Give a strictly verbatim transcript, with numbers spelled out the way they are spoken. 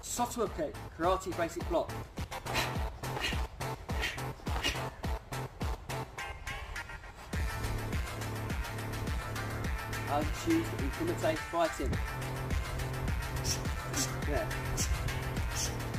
Sotoke, karate basic block. I'll choose Kumite fighting. Yeah.